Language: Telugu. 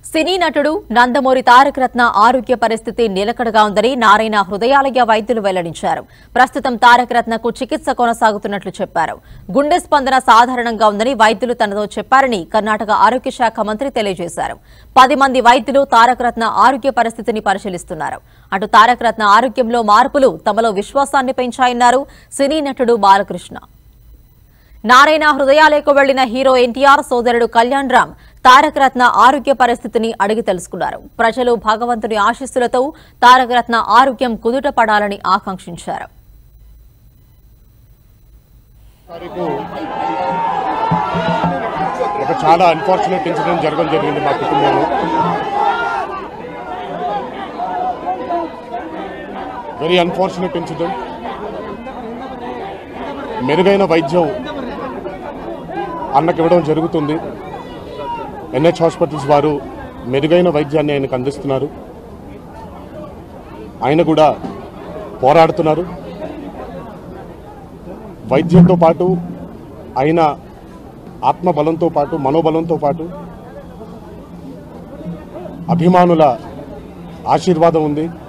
సినీ నటుడు నందమూరి తారక రత్న ఆరోగ్య పరిస్థితి నిలకడగా ఉందని నారాయణ హృదయాలయ వైద్యులు వెల్లడించారు. ప్రస్తుతం తారక రత్నకు చికిత్స కొనసాగుతున్నట్లు చెప్పారు. గుండె స్పందన సాధారణంగా ఉందని వైద్యులు తనతో చెప్పారని కర్ణాటక ఆరోగ్య శాఖ మంత్రి తెలియజేశారు. 10 మంది వైద్యులు తారక రత్న ఆరోగ్య పరిస్థితిని పరిశీలిస్తున్నారు. అటు తారక రత్న ఆరోగ్యంలో మార్పులు తమలో విశ్వాసాన్ని పెంచాయన్నారు సినీ నటుడు బాలకృష్ణ. నారాయణ హృదయాలయకు వెళ్లిన హీరో NTR సోదరుడు కళ్యాణ్ రామ్ తారక రత్న ఆరోగ్య పరిస్థితిని అడిగి తెలుసుకున్నారు. ప్రజలు భగవంతుని ఆశీస్సులతో తారక రత్న ఆరోగ్యం కుదుట పడాలని ఆకాంక్షించారు. చాలా అన్ఫార్చునేట్ ఇన్సిడెంట్ జరగడం జరిగింది మా కుటుంబంలో. Very unfortunate incident. మెరుగైన వైద్యం అన్నకి ఇవ్వడం జరుగుతుంది. NH హాస్పిటల్స్ వారు మెరుగైన వైద్యాన్ని ఆయనకు అందిస్తున్నారు. ఆయన కూడా పోరాడుతున్నారు. వైద్యంతో పాటు ఆయన ఆత్మబలంతో పాటు మనోబలంతో పాటు అభిమానుల ఆశీర్వాదం ఉంది.